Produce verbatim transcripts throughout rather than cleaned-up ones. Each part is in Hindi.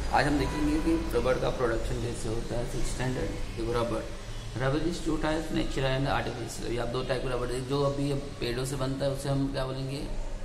आज हम देखेंगे कि रबड़ का प्रोडक्शन कैसे होता है। सिक्स स्टैंडर्ड देखो रबड़ रबड़ is two type natural and artificial. आप दो टाइप के रबड़ देख, जो अभी पेड़ों से बनता है उसे हम क्या बोलेंगे,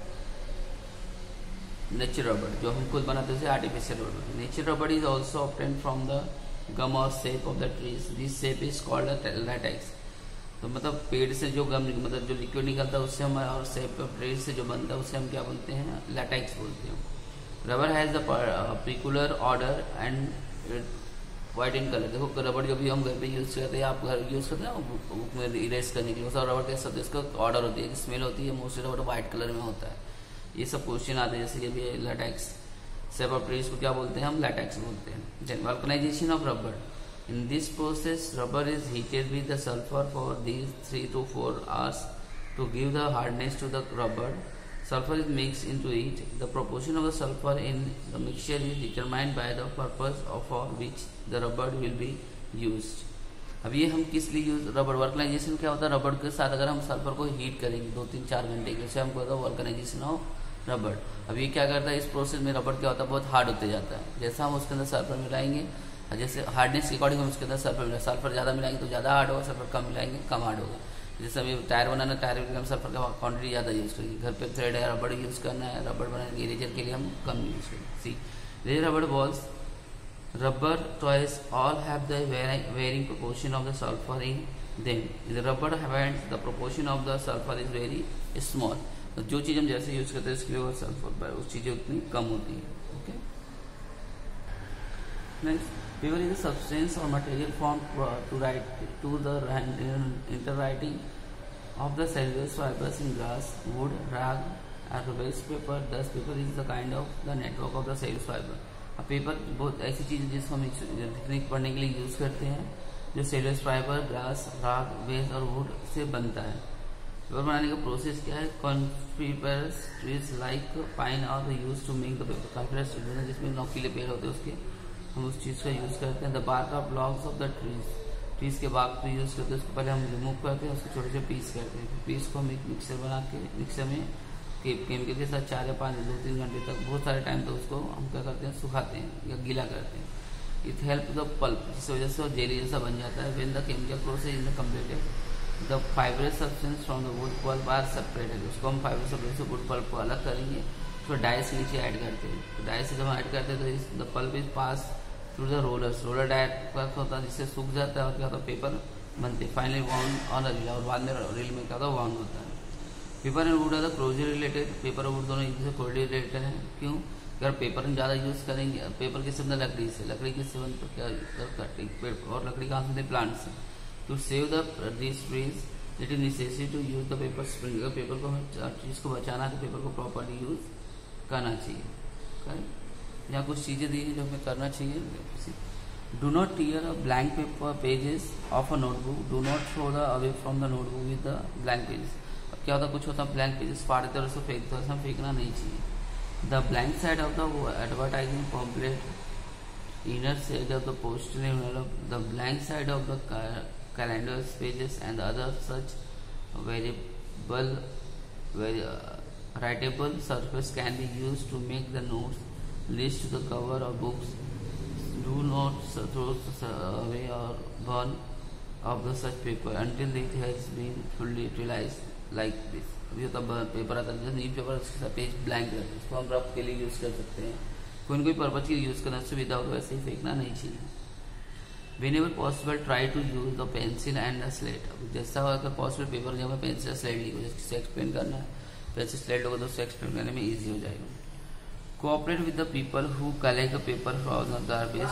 नेचुरल रबड़। जो हम खुद बनाते हैं उसे आर्टिफिशियल रबड़। नेचुरल रबड़ is also obtained from the gum और sap of the trees, this sap is called latex. तो मतलब पेड़ से जो गम मतलब जो लिक्विड निकलता है उससे हम, और सेप ऑफ ट्रीज से जो बनता है उससे हम क्या बोलते हैं, लैटेक्स बोलते हैं। Rubber has the particular order and white in colour. देखो रबड़ जो भी हम घर पे यूज़ करते हैं, आप घर यूज़ करते हैं ना बुक में इरेज करने के लिए, उसका रबड़ कैसे होता है, इसका ऑर्डर होती है, स्मेल होती है, मोस्टली रबड़ वाइट कलर में होता है। ये सब क्वेश्चन आते हैं, जैसे कि अभी लैटेक्स। सेप ऑफ ट्रीज को क्या बोलते हैं हम, लैटेक्स बोलते हैं। Then vulcanisation of rubber, in this process rubber is heated with the sulphur for these three to four hours to give the hardness to the rubber. Sulfur is mixed into it. The proportion of the sulfur in the mixture is determined by the purpose of for which the rubber will be used. अब ये हम किस लिए यूज, रबर वर्कनाइजेशन क्या होता है, रबड़ के साथ अगर हम सल्फर को हीट करेंगे दो तीन चार घंटे के, उसे हम कहते हैं वर्कनाइजेशन ऑफ रबड़। अब ये क्या करता है, इस प्रोसेस में रबड़ क्या होता है, बहुत हार्ड होते जाता है। जैसा हम उसके अंदर सल्फर मिलाएंगे, जैसे हार्डनेस के अकॉर्डिंग हम उसके अंदर सल्फर मिलाएंगे, सल्फर ज़्यादा मिलाएंगे तो ज़्यादा हार्ड होगा, सल्फर कम मिलाएंगे कम हार्ड होगा। जैसे अभी टायर बनाना, टायर के लिए हम सल्फर का क्वांटिटी ज़्यादा यूज़ करेंगे। घर पे थ्रेड है, रबड़ यूज़ करना है, रबड़ बनाने के इरेजर के लिए हम कम यूज़ करेंगे। सी रे रबड़ balls, rubber toys all have the varying proportion of the sulphur in them. The rubber haven't the proportion of the sulphur is very small. तो जो चीज़ हम जैसे यूज़ करते हैं उसके लिए वो सल्फर उस चीज़ें उतनी कम होती है। Okay next, paper is a substance or material formed to write to the interwriting of the cellulose fibers in grass, wood, rag, and waste paper. Thus, paper is the kind of the network of the cellulose fiber. अब पेपर बहुत ऐसी चीज़ है जिसको हम टेक्निक पढ़ने के लिए यूज़ करते हैं, जो cellulose fibre, grass, rag, waste और वुड से बनता है। पेपर बनाने का प्रोसेस क्या है, coniferous trees like pine are use to make the paper. Coniferous trees जिसमें नौकीले पेड़ होते हैं उसके हम उस चीज़ का यूज़ करते हैं। The bark of logs of the trees, trees के बाग को यूज़ करते हैं, उसको पहले हम रिमूव करते हैं, उसको छोटे छोटे पीस करते हैं। फिर पीस को हम एक मिक्सर बना के मिक्सर में केमिकल के साथ चार या पाँच दो तीन घंटे तक बहुत सारे टाइम तक तो उसको हम क्या करते हैं, सुखाते हैं या गीला करते हैं। इट हेल्प द पल्प, जिस वजह से वो जेली जैसा बन जाता है। When the chemical process is completed the fibrous substance from the wood pulp are separated. उसको हम फाइबर सब्सटेंस से वुड पल्प को अलग करेंगे, तो डाइस के नीचे ऐड करते हैं। तो डाइस से जब हम ऐड करते हैं तो the pulp is pass through the rollers, roller dryer का होता है जिससे सूख जाता है और क्या होता है, पेपर बनते हैं। Finally wound on a reel, और बाद में रील में क्या होता है, वाउंड होता है। Paper and wood are the closely related, paper और वुड दोनों एक दूसरे से क्लोजली रिलेटेड हैं। क्यों, अगर पेपर हम ज़्यादा यूज़ करेंगे, पेपर किससे बनता है, लकड़ी से, लकड़ी किससे बनता है, क्या कटिंग पेड़, और लकड़ी कहाँ से बनती है, प्लांट से। To save the this trees it is necessary to use the paper spring. अगर पेपर को हमें चीज़ को बचाना है तो पेपर को प्रॉपरली यूज करना चाहिए। करेक्ट, यहाँ कुछ चीज़ें दी हैं जो हमें करना चाहिए। Do not tear a blank paper pages of a notebook, do not throw the away from the notebook with the blank pages. अब क्या होता है, कुछ होता है ब्लैंक पेजेस फाड़ देते और उसको फेंकते, ऐसा फेंकना नहीं चाहिए। The blank side of the advertising pamphlet, inner side of the poster envelope, the blank side of the calendars pages and other such variable writable surface can be used to make the notes, list to the cover of books. Do not throw away or burn of the such paper until it has been fully utilized like this. अभी होता पेपर आता है, न्यूज पेपर उसका पेज ब्लैंक रहता है, उसको हम रफ के लिए यूज़ कर सकते हैं। कोई न कोई पर्पज के लिए यूज़ करना सुविधा हो तो वैसे ही फेंकना नहीं चाहिए। Whenever possible, try to use the pencil and the slate. अब जैसा अगर पॉसिबल पेपर जब पेंसिल स्लेट लिखो, जैसे एक्सप्लेन करना है पेंसिल स्लेट होगा तो उससे एक्सप्लेन करने में ईजी हो जाएगा। Cooperate with the people who collect the paper from the garbage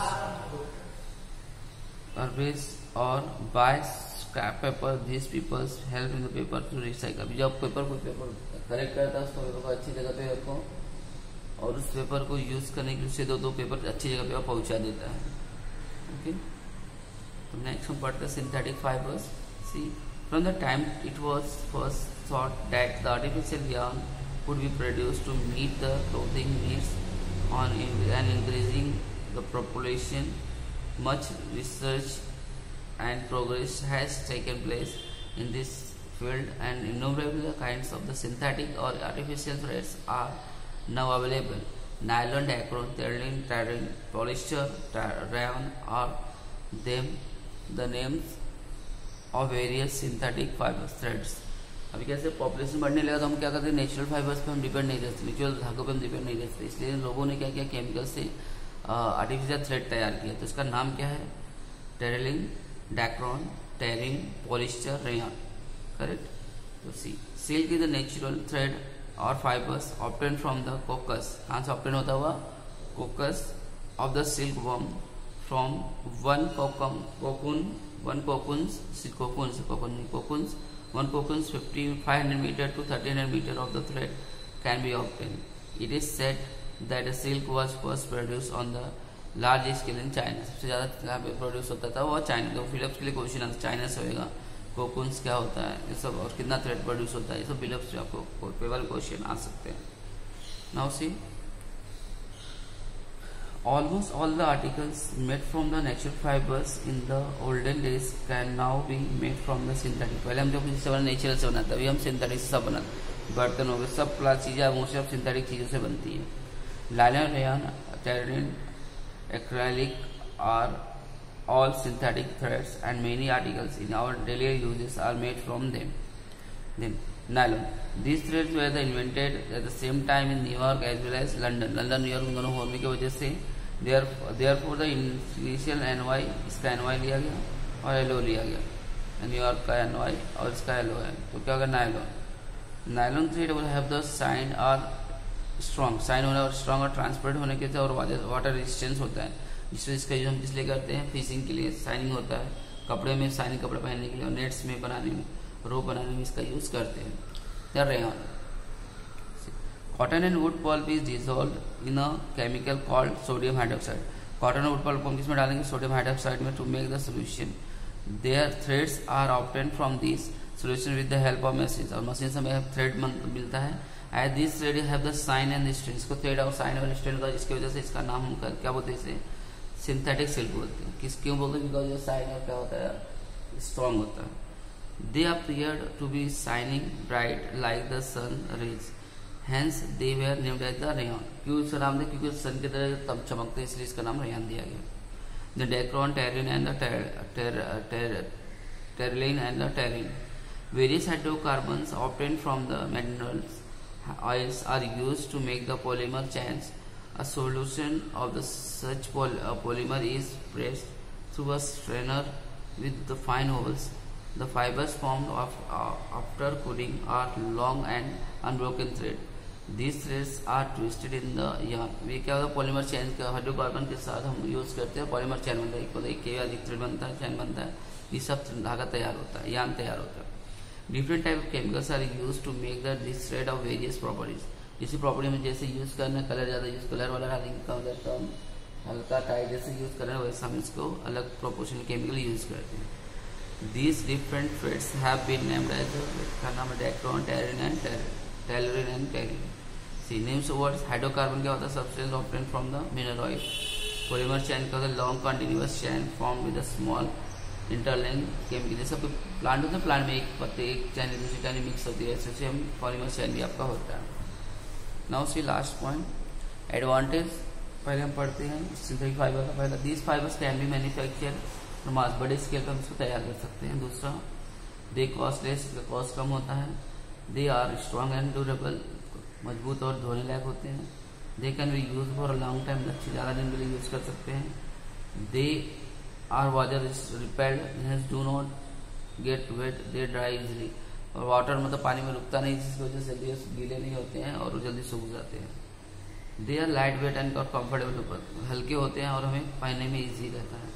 garbage और buy scrap paper, this peoples help in the paper to recycle. जब पेपर को पेपर कलेक्ट करता है उसको पेपर को अच्छी जगह पे रखो और उस पेपर को यूज करने के लिए उससे दो दो पेपर अच्छी जगह पे पहुंचा देता है। ओके, तो नेक्स्ट हम पढ़ते हैं synthetic fibres. See from the time it was first thought that the artificial yarn could be produced to meet the clothing needs on and increasing the population, much research and progress has taken place in this field and innumerable kinds of the synthetic or artificial threads are now available. Nylon, Dacron, Terylene, Terylene, polyester, rayon are them the names of various synthetic fibers threads. अभी कैसे पॉपुलेशन बढ़ने लगा तो हम क्या करते हैं, नेचुरल फाइबर्स पे हम डिपेंड नहीं रहते, नेचुरल धागों पे हम डिपेंड नहीं रहते, इसलिए लोगों ने क्या किया, केमिकल से आर्टिफिशियल थ्रेड तैयार किया। तो इसका नाम क्या है, Terylene, Dacron, Terene, polyester, rayon, correct. तो see silk is the natural thread और fibres obtain from the cocoons, कहाँ से ऑब्टेन होता हुआ, cocoons of the silkworm from one cocoon cocoon one cocoons cocoons cocoon cocoons one cocoons fifty-five hundred meter to thirteen hundred meter of the thread can be obtained. It is said that the silk was first produced on the large scale in China. सबसे ज़्यादा कहाँ पे प्रोड्यूस होता था वो चाइना। तो फिलिप्स के लिए क्वेश्चन आता है चाइना से होएगा, कोकुन्स क्या होता है ये सब और कितना थ्रेड प्रोड्यूस होता है, ये सब फिलिप्स से आपको पेपर क्वेश्चन आ सकते हैं। Now see almost all the articles made from the natural fibers in the olden days can now be made from the synthetic. पहले हम जो जिससे बना नेचुरल से बनाते, अभी हम सिंथेटिक से सब बनाते, बर्तन हो गए सब प्लास चीज़ें मोस्टली अब सिंथेटिक चीज़ों से बनती है। Nylon, rayon, Terylene, acrylic are all synthetic threads and many articles in our daily uses are made from them. Then nylon. These threads were the invented at the same time in New York as well as London. London, New York दोनों होने की वजह से therefore the initial N Y, इसका N Y लिया गया और L O लिया गया, न्यूयॉर्क का N Y और इसका L O है। तो क्या होगा, nylon. Nylon thread will have the shine और स्ट्रॉन्ग, शाइन होने और स्ट्रॉन्ग और ट्रांसपेरेंट होने के और वाटर रेजिस्टेंस होता है, जिससे इसका यूज हम किस लिए करते हैं, फिशिंग के लिए शाइनिंग होता है, कपड़े में शाइनिंग कपड़े पहनने के लिए और नेट्स में बनाने में, रोप बनाने में इसका यूज करते हैं। या rayon. Cotton and wood pulp is dissolve in a chemical called sodium hydroxide. Cotton और वुड पल्प हम किसमें डालेंगे, सोडियम हाइड्रोक्साइड में, to make the solution. There threads are obtain from this solution with the help of machine, और मशीन से हमें थ्रेड मिलता है। As this thread have the shine and strength, इसको थ्रेड और साइन और स्ट्रेन का, जिसकी वजह से इसका नाम हम क्या बोलते हैं, इसे सिंथेटिक सिल्क बोलते हैं। किस क्यों बोलते हैं, बिकॉज ये साइन और क्या होता है, स्ट्रॉन्ग होता है। They appeared to be shining bright like the sun rays, hence they were named as the rayon. क्यों इसका नाम दिया, क्योंकि सन की तरह तब चमकते हैं, इसलिए इसका नाम रेयन दिया गया। The Dacron, Terene and the Terylene and the Terene. Various hydrocarbons obtained from the minerals oils are used to make the polymer chains. A solution of the such poly, uh, polymer is pressed through a strainer with the fine holes. The fibers formed of, uh, after cooling are long and unbroken thread. These threads are twisted in the yarn. ये क्या होगा, पॉलीमर चैन का हाइड्रोकार्बन के साथ हम यूज करते हैं, पॉलीमर चैन बनता है, एक एक अधिक थ्रेड बनता है, चैन बनता है, ये सब धागा तैयार होता है, यार्न तैयार होता है। Different type of chemicals are use to make the this thread of various properties. इसी प्रॉपर्टी में जैसे यूज करना, कलर ज़्यादा यूज, कलर वाला डालेंगे कलर कम, हल्का टाइट जैसे यूज करना, वैसे हम इसको अलग प्रोपोर्शन केमिकल यूज करते हैं। These different threads have been named as का नाम है Dacron, Terene and Terene and Terene. See names words. Hydrocarbon क्या होता है, substance obtained from the mineral oil. Polymer chain का होता है long continuous chain form with a small interlink chemical. जैसे प्लांट होता है, प्लांट में एक पत्ते एक चैन दूसरी चैन मिक्स होती है, ऐसे हम पॉलीमर चैन भी आपका होता है। Now see last point, advantage पहले हम पढ़ते हैं सिंथेटिक फाइबर का। पहला, these fibres can be manufacture mass, बड़े स्केल पर हम इसको तैयार कर सकते हैं। दूसरा, दे कॉस्टलेस, कॉस्ट कम होता है। They are strong and durable, मजबूत और धोने लायक होते हैं। They can be use for a long time, अच्छी ज़्यादा दिन के लिए यूज कर सकते हैं। They are water repelled, hence do not get wet, they dry easily, और वाटर मतलब पानी में रुकता नहीं, जिसकी वजह से जल्दी गीले नहीं होते हैं और जल्दी सूख जाते हैं। They are light weight and comfortable, हल्के होते हैं और हमें पहनने में इजी रहता है।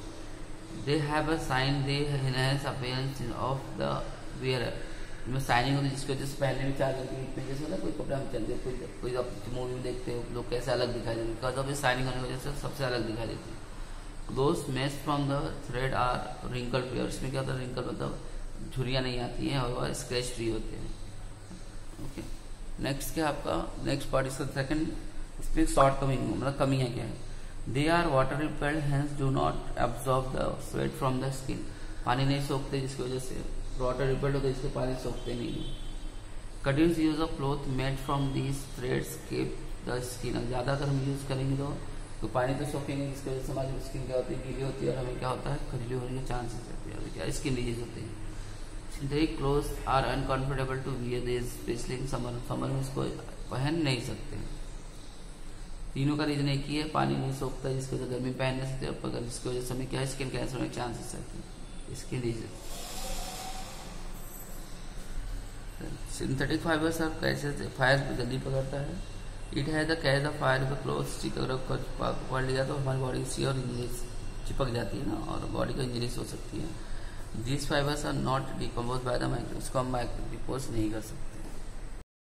They have a shine, they enhance appearance of the wearer, में साइनिंग होती है, जिसकी वजह से पहनने में चार में जैसे होता है कोई कपड़ा हम चलते, कोई कोई आप मूवी में देखते हो लोग कैसे अलग दिखाई देते हैं, बिकॉज ऑफ साइनिंग होने की वजह से सबसे अलग दिखाई देती है। दोस्त mess from the thread are wrinkle free, और इसमें क्या होता है, रिंकल मतलब झुर्रियाँ नहीं आती हैं और स्क्रैच फ्री होते हैं। ओके, नेक्स्ट क्या आपका नेक्स्ट पार्ट इसका सेकंड, इसमें शॉर्ट कमिंग मतलब कमियाँ क्या है। They are water repelled, hence do not absorb the sweat from the skin, पानी नहीं सोखते जिसकी वजह से वाटर रिपेल्ड होते, इसके पानी सोखते नहीं। Continuous use of cloth made from these threads keep the skin. ज़्यादा अगर हम यूज़ करेंगे तो तो पानी तो सोखेंगे, जिसकी वजह से हमारी स्किन क्या होती है, गीली होती है और हमें क्या होता है, खुजली होने के चांसेस रहते हैं, क्या स्किन डिजीज होते हैं। Synthetic cloth are uncomfortable to wear this, especially in summer. Summer में इसको पहन नहीं सकते। तीनों का रीजन एक ही है, पानी नहीं सोखता जिसकी वजह से गर्मी पहन नहीं सकते, और जिसकी वजह से हमें क्या है, स्किन कैंसर होने के चांसेस रहते हैं। Skin disease. सिंथेटिक फाइबर्स आप कैसे फायर जल्दी पकड़ता है। इट है the catch the fire the cloth stick. अगर पकड़ लिया तो हमारी बॉडी सी और इंजरीज चिपक जाती है ना, और बॉडी को इंजरीज हो सकती है। This fibres are not decompose by the micro, इसको हम माइक्रो डिपोज नहीं कर सकते।